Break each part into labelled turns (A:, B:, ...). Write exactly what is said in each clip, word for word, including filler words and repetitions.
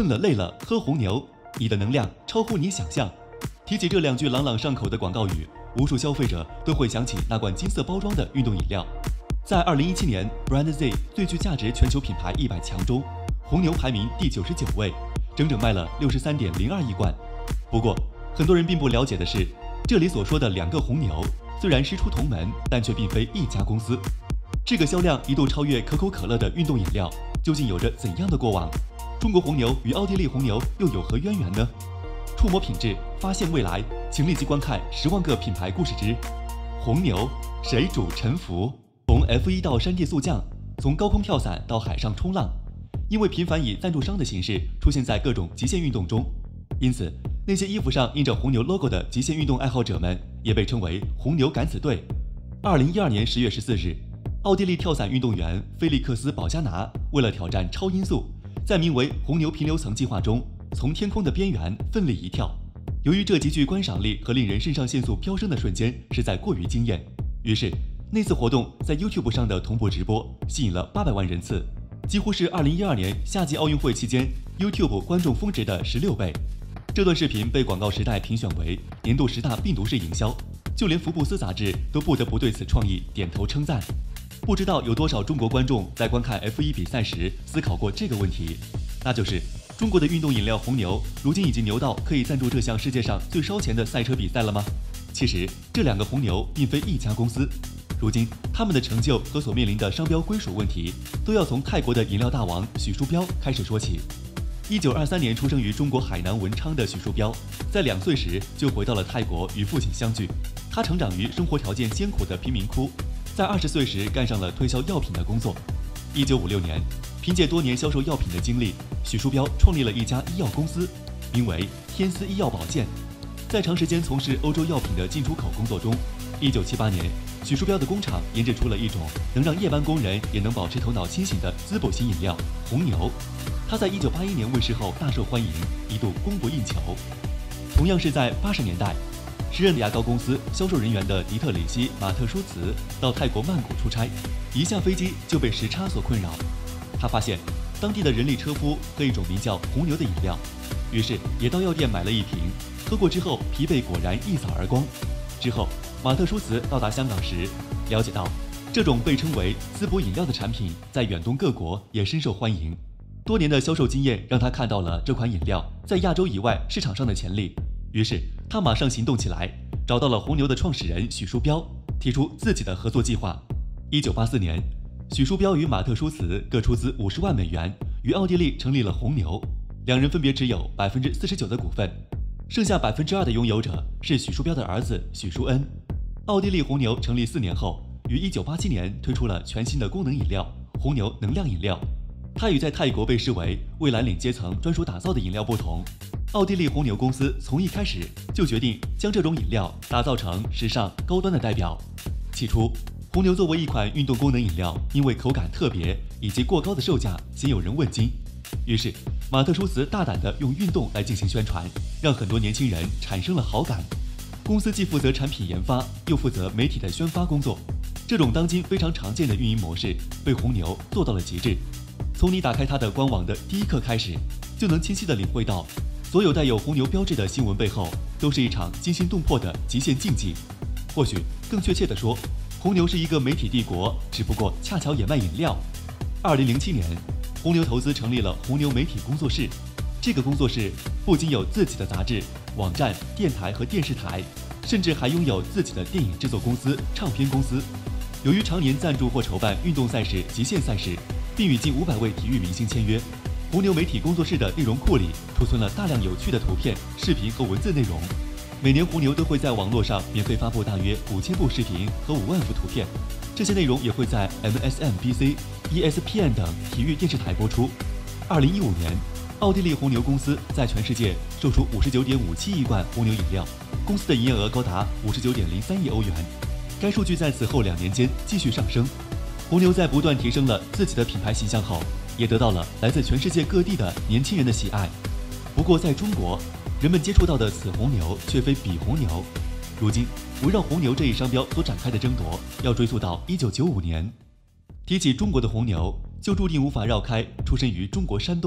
A: 困了累了喝红牛，你的能量超乎你想象。提起这两句朗朗上口的广告语，无数消费者都会想起那罐金色包装的运动饮料。在二零一七年 Brand Z 最具价值全球品牌一百强中，红牛排名第九十九位，整整卖了六十三点零二亿罐。不过，很多人并不了解的是，这里所说的两个红牛虽然师出同门，但却并非一家公司。这个销量一度超越可口可乐的运动饮料，究竟有着怎样的过往？中国红牛与奥地利红牛又有何渊源呢？触摸品质，发现未来，请立即观看《十万个品牌故事之红牛谁主沉浮》。从 F 一 到山地速降，从高空跳伞到海上冲浪，因为频繁以赞助商的形式出现在各种极限运动中，因此那些衣服上印着红牛 logo 的极限运动爱好者们也被称为红牛敢死队。二零一二年十月十四日，奥地利跳伞运动员菲利克斯·保加拿为了挑战超音速，在名为红牛平流层计划中，从天空的边缘奋力一跳。由于这极具观赏力和令人肾上腺素飙升的瞬间实在过于惊艳，于是那次活动在 YouTube 上的同步直播吸引了八百万人次，几乎是二零一二年夏季奥运会期间 YouTube 观众峰值的十六倍。这段视频被广告时代评选为年度十大病毒式营销，就连福布斯杂志都不得不对此创意点头称赞。不知道有多少中国观众在观看 F 一 比赛时思考过这个问题，那就是中国的运动饮料红牛如今已经牛到可以赞助这项世界上最烧钱的赛车比赛了吗？其实这两个红牛并非一家公司，如今他们的成就和所面临的商标归属问题，都要从泰国的饮料大王许树标开始说起。一九二三年出生于中国海南文昌的许树标，在两岁时就回到了泰国与父亲相聚。他成长于生活条件艰苦的贫民窟，在二十岁时干上了推销药品的工作。一九五六年，凭借多年销售药品的经历，许树标创立了一家医药公司，名为天丝医药保健。在长时间从事欧洲药品的进出口工作中，一九七八年，许树标的工厂研制出了一种能让夜班工人也能保持头脑清醒的滋补型饮料红牛。它在一九八一年问世后大受欢迎，一度供不应求。同样是在八十年代，时任牙膏公司销售人员的迪特里希·马特舒茨到泰国曼谷出差，一下飞机就被时差所困扰。他发现当地的人力车夫喝一种名叫红牛的饮料，于是也到药店买了一瓶，喝过之后疲惫果然一扫而光。之后马特舒茨到达香港时，了解到这种被称为滋补饮料的产品在远东各国也深受欢迎。多年的销售经验让他看到了这款饮料在亚洲以外市场上的潜力，于是他马上行动起来，找到了红牛的创始人许树标，提出自己的合作计划。一九八四年，许树标与马特舒茨各出资五十万美元，与奥地利成立了红牛，两人分别持有百分之四十九的股份，剩下百分之二的拥有者是许树标的儿子许树恩。奥地利红牛成立四年后，于一九八七年推出了全新的功能饮料红牛能量饮料。它与在泰国被视为为蓝领阶层专属打造的饮料不同，奥地利红牛公司从一开始就决定将这种饮料打造成时尚高端的代表。起初，红牛作为一款运动功能饮料，因为口感特别以及过高的售价，鲜有人问津。于是，马特舒茨大胆地用运动来进行宣传，让很多年轻人产生了好感。公司既负责产品研发，又负责媒体的宣发工作。这种当今非常常见的运营模式，被红牛做到了极致。从你打开它的官网的第一刻开始，就能清晰地领会到，所有带有红牛标志的新闻背后，都是一场惊心动魄的极限竞技。或许更确切地说，红牛是一个媒体帝国，只不过恰巧也卖饮料。二零零七年，红牛投资成立了红牛媒体工作室。这个工作室不仅有自己的杂志、网站、电台和电视台，甚至还拥有自己的电影制作公司、唱片公司。由于常年赞助或筹办运动赛事、极限赛事，并与近五百位体育明星签约，红牛媒体工作室的内容库里储存了大量有趣的图片、视频和文字内容。每年红牛都会在网络上免费发布大约五千部视频和五万幅图片，这些内容也会在 M S N B C、E S P N 等体育电视台播出。二零一五年，奥地利红牛公司在全世界售出五十九点五七亿罐红牛饮料，公司的营业额高达五十九点零三亿欧元。该数据在此后两年间继续上升。红牛在不断提升了自己的品牌形象后，也得到了来自全世界各地的年轻人的喜爱。不过在中国，人们接触到的此红牛却非彼红牛。如今，围绕红牛这一商标所展开的争夺，要追溯到一九九五年。提起中国的红牛，就注定无法绕开出身于中国山东，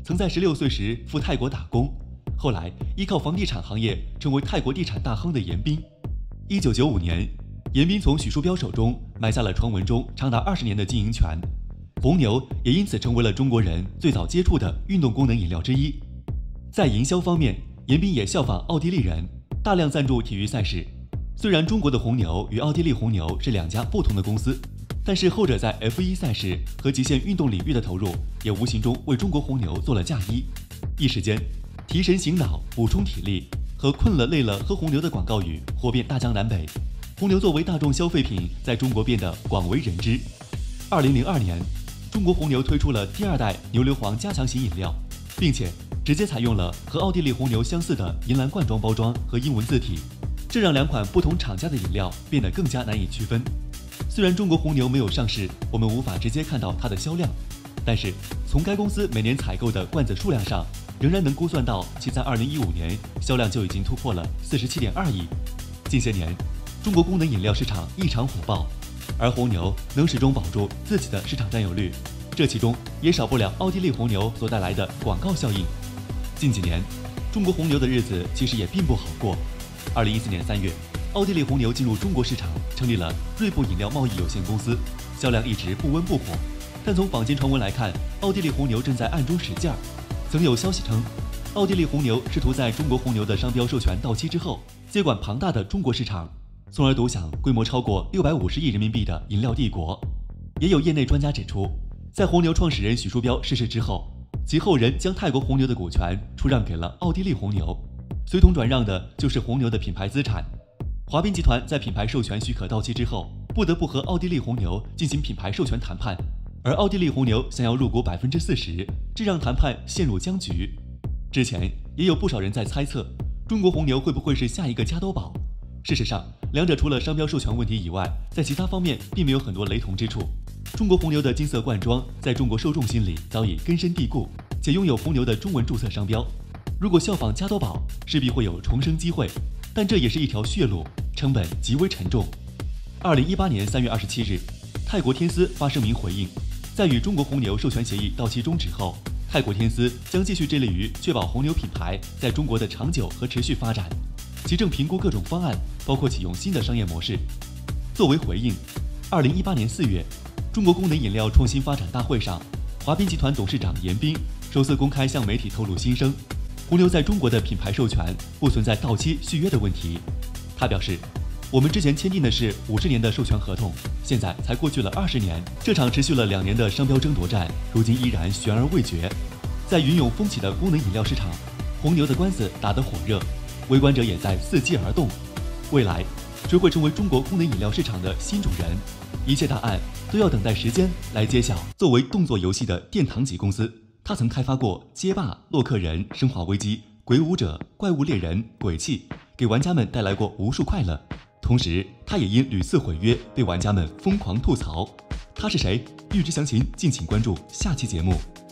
A: 曾在十六岁时赴泰国打工，后来依靠房地产行业成为泰国地产大亨的严彬。一九九五年，严彬从许书标手中买下了传闻中长达二十年的经营权，红牛也因此成为了中国人最早接触的运动功能饮料之一。在营销方面，严彬也效仿奥地利人，大量赞助体育赛事。虽然中国的红牛与奥地利红牛是两家不同的公司，但是后者在 F 一 赛事和极限运动领域的投入，也无形中为中国红牛做了嫁衣。一时间，提神醒脑、补充体力和困了累了喝红牛的广告语火遍大江南北。红牛作为大众消费品，在中国变得广为人知。二零零二年，中国红牛推出了第二代牛硫磺加强型饮料，并且直接采用了和奥地利红牛相似的银蓝罐装包装和英文字体，这让两款不同厂家的饮料变得更加难以区分。虽然中国红牛没有上市，我们无法直接看到它的销量，但是从该公司每年采购的罐子数量上，仍然能估算到其在二零一五年销量就已经突破了四十七点二亿。近些年，中国功能饮料市场异常火爆，而红牛能始终保住自己的市场占有率，这其中也少不了奥地利红牛所带来的广告效应。近几年，中国红牛的日子其实也并不好过。二零一四年三月，奥地利红牛进入中国市场，成立了锐步饮料贸易有限公司，销量一直不温不火。但从坊间传闻来看，奥地利红牛正在暗中使劲儿。曾有消息称，奥地利红牛试图在中国红牛的商标授权到期之后，接管庞大的中国市场，从而独享规模超过六百五十亿人民币的饮料帝国。也有业内专家指出，在红牛创始人许书标逝世之后，其后人将泰国红牛的股权出让给了奥地利红牛，随同转让的就是红牛的品牌资产。华彬集团在品牌授权许可到期之后，不得不和奥地利红牛进行品牌授权谈判，而奥地利红牛想要入股百分之四十，这让谈判陷入僵局。之前也有不少人在猜测，中国红牛会不会是下一个加多宝？事实上，两者除了商标授权问题以外，在其他方面并没有很多雷同之处。中国红牛的金色罐装在中国受众心里早已根深蒂固，且拥有红牛的中文注册商标。如果效仿加多宝，势必会有重生机会，但这也是一条血路，成本极为沉重。二零一八年三月二十七日，泰国天丝发声明回应，在与中国红牛授权协议到期终止后，泰国天丝将继续致力于确保红牛品牌在中国的长久和持续发展，其正评估各种方案，包括启用新的商业模式。作为回应，二零一八年四月，中国功能饮料创新发展大会上，华彬集团董事长严彬首次公开向媒体透露心声，红牛在中国的品牌授权不存在到期续约的问题。他表示，我们之前签订的是五十年的授权合同，现在才过去了二十年，这场持续了两年的商标争夺战，如今依然悬而未决。在云涌风起的功能饮料市场，红牛的官司打得火热，围观者也在伺机而动。未来，谁会成为中国功能饮料市场的新主人？一切答案都要等待时间来揭晓。作为动作游戏的殿堂级公司，它曾开发过街霸、洛克人、生化危机、鬼武者、怪物猎人、鬼泣，给玩家们带来过无数快乐。同时，它也因屡次毁约被玩家们疯狂吐槽。它是谁？预知详情，敬请关注下期节目。